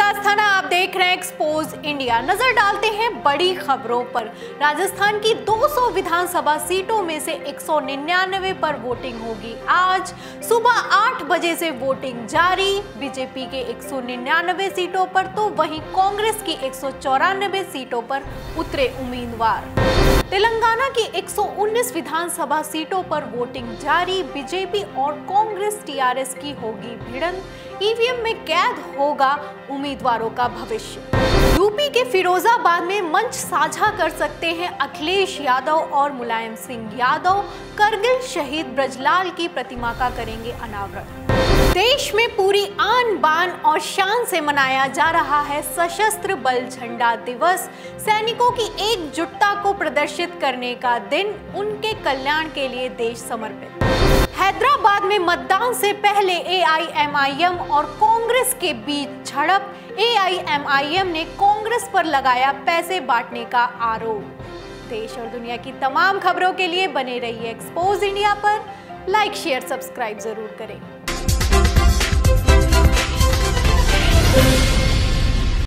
आस्थाना, आप देख रहे हैं एक्सपोज इंडिया। नजर डालते हैं बड़ी खबरों पर। राजस्थान की 200 विधानसभा सीटों में से 199 पर वोटिंग होगी। आज सुबह 8 बजे से वोटिंग जारी। बीजेपी के 199 सीटों पर तो वहीं कांग्रेस की 194 सीटों पर उतरे उम्मीदवार। तेलंगाना की 119 विधानसभा सीटों पर वोटिंग जारी। बीजेपी और कांग्रेस टीआरएस की होगी भिड़ंत। ईवीएम में कैद होगा उम्मीदवारों का भविष्य। यूपी के फिरोजाबाद में मंच साझा कर सकते हैं अखिलेश यादव और मुलायम सिंह यादव। करगिल शहीद ब्रजलाल की प्रतिमा का करेंगे अनावरण। देश में पूरी आन बान और शान से मनाया जा रहा है सशस्त्र बल झंडा दिवस। सैनिकों की एकजुटता को प्रदर्शित करने का दिन, उनके कल्याण के लिए देश समर्पित। हैदराबाद में मतदान से पहले एआईएमआईएम और कांग्रेस के बीच झड़प। एआईएमआईएम ने कांग्रेस पर लगाया पैसे बांटने का आरोप। देश और दुनिया की तमाम खबरों के लिए बने रहिए एक्सपोज इंडिया पर। लाइक, शेयर, सब्सक्राइब जरूर करें।